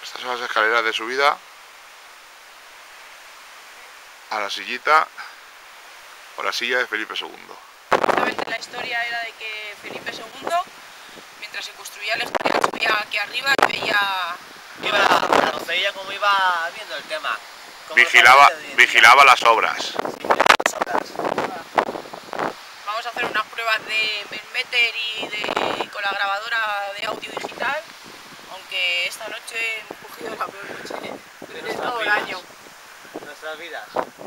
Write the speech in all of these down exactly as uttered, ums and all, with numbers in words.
Estas son las escaleras de subida a la sillita o la silla de Felipe segundo. Justamente la historia era de que Felipe segundo, mientras se construía el Escorial, subía aquí arriba y veía... Iba, no veía cómo iba viendo el tema. Vigilaba, vigilaba las obras. Vamos a hacer unas pruebas de Melmeter y de, con la grabadora de audio digital, aunque esta noche hemos cogido la peor noche de, de todo el año. Nuestras vidas.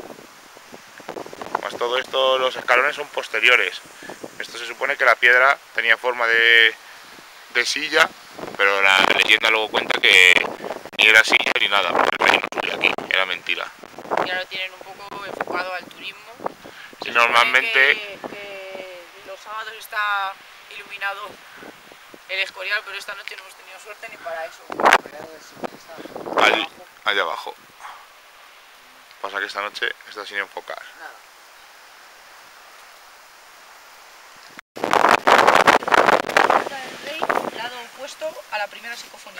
Pues todo esto, los escalones son posteriores. Esto se supone que la piedra tenía forma de, de silla, pero la leyenda luego cuenta que ni era silla ni nada, porque el rey no subía aquí, era mentira. Y ahora lo tienen un poco enfocado al turismo. Y normalmente... Que, que los sábados está iluminado el Escorial, pero esta noche no hemos tenido suerte ni para eso. Allí, allá abajo. Pasa que esta noche está sin enfocar. Nada. El rey, lado opuesto a la primera psicofonía.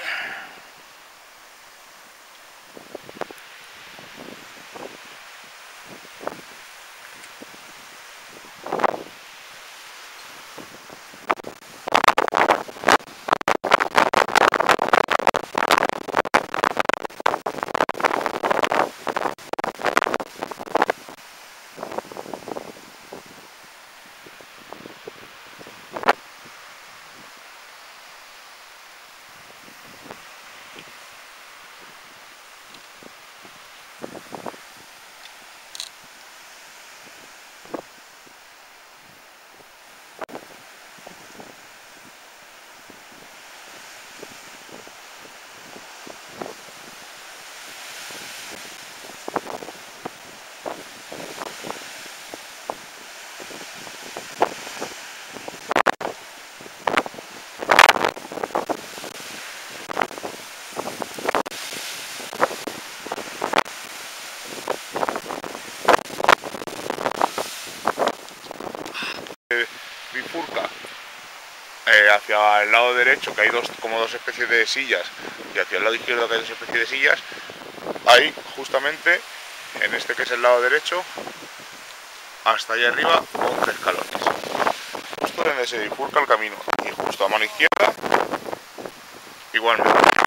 Bifurca eh, hacia el lado derecho, que hay dos, como dos especies de sillas, y hacia el lado izquierdo, que hay dos especies de sillas. Ahí, justamente, en este que es el lado derecho, hasta allá arriba, once escalones. Justo donde se bifurca el camino, y justo a mano izquierda, igualmente.